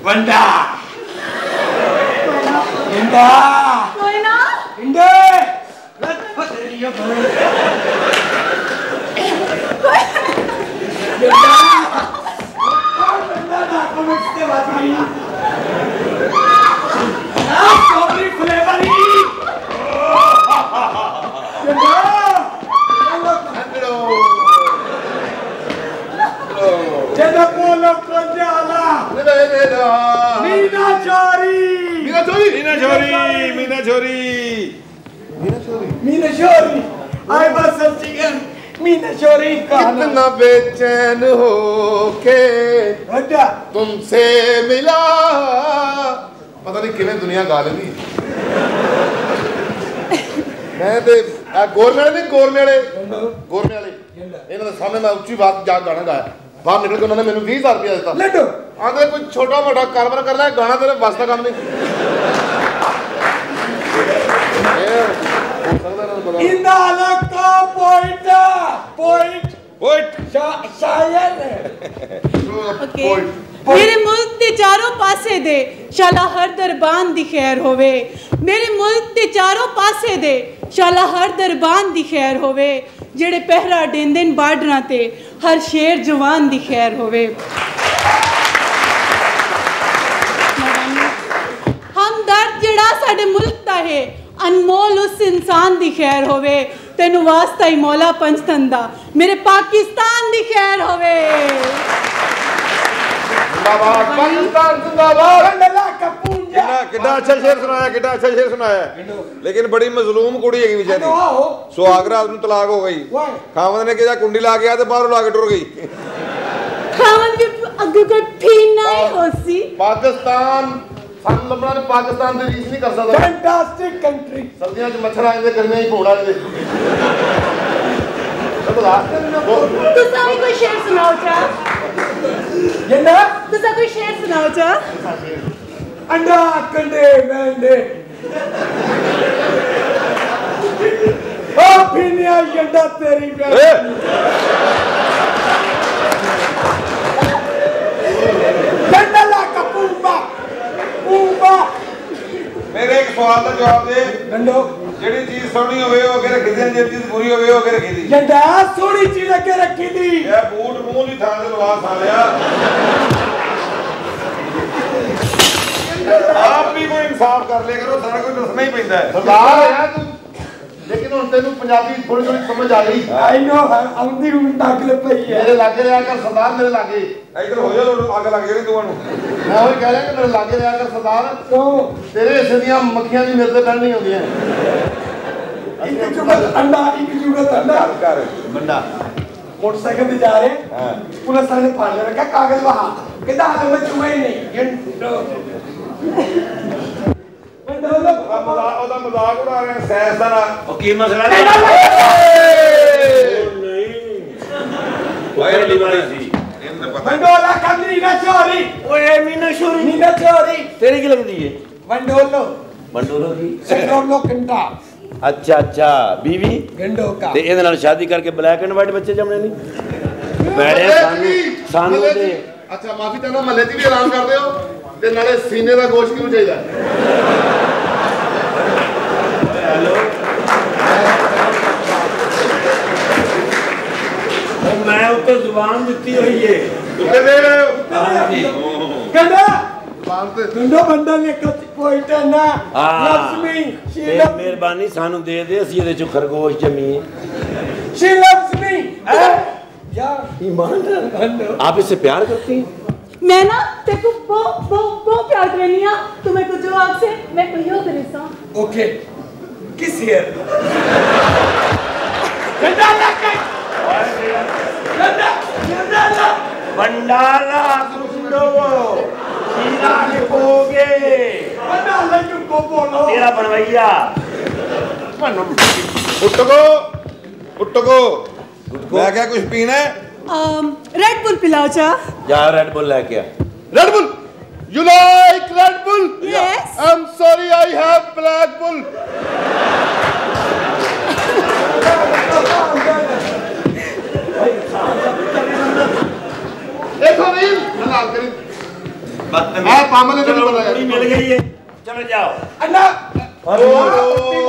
वंडा इंडा कोई ना इंडे कितना बेचैन हो के तुमसे मिला पता नहीं किवें दुनिया गा लेंदी मैं ते गोरमे वाले इन्हां दे सामने मैं उच्ची बात जा गाना गाया बाहर निकल के उन्होंने मैंने 20,000 रुपया दिता आंदे कोई छोटा मोटा कारोबार कर ले गाना तेरे बस का काम नहीं मेरे मुल्क दे चारों पासे दे शाला हर दरबान दी खैर होवे मेरे मुल्क दे चारों पासे दे शाला हर दरबान दी खैर होवे जेड़े पहरा देंदे न बार्डरां ते हर शेर जवान दी खैर होवे हमदर्द जेड़ा साडे मुल्क दा है अनमोल उस इंसान दी खैर होवे तेनू वास्ता ही मौला पंचतन दा मेरे पाकिस्तान दी खैर होवे जिंदाबाद पाकिस्तान जिंदाबाद कितना अच्छा शेर सुनाया लेकिन बड़ी मजलूम कुड़ी है बेचारी सुहाग रात में तलाक हो गई खावंद ने कहा कुंडी ला गया तो बाहरों ला के टुर गई खावंद भी अगे कोई फीना ही होसी पाकिस्तान पाकिस्तान की रीस नहीं कर सकता फैंटास्टिक कंट्री सर्दियों में मच्छर आए गर्मियों ही पौड़ा तुसा भी कोई शेर सुनाओ चा तुसा कोई शेर सुनाओ चा अंडा कंडे मेंढे ओ फिनिया यंडा तेरी गंडला का पूंबा मेरे एक सवाल का जवाब दे गंडो जेडी चीज सोहनी होवे ओ के रखी दी जे चीज बुरी होवे ओ के रखी दी यंडा सोहनी चीज के रखी दी ये बूट मुंह दी थां ते लवा सालिया आप भी कोई इंसाफ कर लिया करो सारा कोई दसना ही पैंदा है सरदार है तू लेकिन हुन तेनू पंजाबी थोड़ी थोड़ी समझ आ गई आई नो आउंदी ताकल पई है मेरे लागे रहा कर सरदार मेरे लागे इधर हो जा आग लग जानी तू नु मैं वही कह रहा कि मेरे लागे रहा कर सरदार तो तेरे हिस्से दी मक्खियां भी मेरे ते बैठ नहीं होंदियां एक जुगत अंडा कर बंदा मोटरसाइकिल पे जा रहे हैं पुलिस वाले ने फाड़ लिया क्या कागज वहां कहता हाथ में चुमा ही नहीं ਉਹਦਾ ਮਜ਼ਾਕ ਉਡਾ ਰਹੇ ਸੈਸ ਦਾ ਉਹ ਕੀ ਮਸਲਾ ਨਹੀਂ ਓਏ ਲਿਵਾਈ ਸੀ ਇਹਨੂੰ ਤਾਂ ਪਤਾ वंडोला कंदी ना चोरी ਓਏ ਮੀਨਾ ਸ਼ੋਰੀ मीना चोरी ਤੇਰੀ ਕੀ ਲੱਗਦੀ ਏ वंडोलो ਮੰਡੋਰੋ ਦੀ सेंट्रोलो कंटा ਅੱਛਾ ਅੱਛਾ ਬੀਵੀ गंडो का ਤੇ ਇਹਦੇ ਨਾਲ ਸ਼ਾਦੀ ਕਰਕੇ ਬਲੈਕ ਐਂਡ ਵਾਈਟ ਬੱਚੇ ਜੰਮਣੇ ਨਹੀਂ ਮੈਰੇ ਸਾਨੂੰ ਦੇ ਅੱਛਾ ਮਾਫੀ ਚਾਹੁੰਦਾ ਮਹੱਲੇ 'ਚ ਵੀ ਐਲਾਨ ਕਰ ਦਿਓ ਤੇ ਨਾਲੇ ਸੀਨੇ ਦਾ ਗੋਸ਼ਤ ਕਿਉਂ ਚਾਹੀਦਾ ਮੈਂ ਉੱਤੇ ਜ਼ੁਬਾਨ ਦਿੱਤੀ ਹੋਈ ਏ ਉੱਤੇ ਦੇ ਹਾਂਜੀ गंडा ਬਾਹਰ ਤੇ गंडो बंडल ने पॉइंट है ना लक्ष्मी शी ਤੇ ਮਿਹਰਬਾਨੀ ਸਾਨੂੰ ਦੇ ਦੇ ਅਸੀਂ ਇਹਦੇ ਚੋਂ ਖਰਗੋਸ਼ ਜਮੀਏ लक्ष्मी यार ईमानदार गंडो आप इससे प्यार करती हैं मैं ना तेको बहुत प्यार करनी है तुम्हें कुछ जवाब से मैं कोई हो करेसा ओके किस ईयर गंडा लग गंडा बंडाला सुंदो शीला लिखोगे गंडा लग को बोलो तेरा बनवैया ਉੱਟੋ मैं क्या कुछ पीना है रेड बुल पिलाओ चा जा रेड बुल लेके आ Red Bull you like Red Bull Yes. I am sorry I have black bull देखो रील हलाल करी ਆ ਪਾਮਲੇ ਨੂੰ ਪਤਾ मिल गई है चलो जाओ अन्ना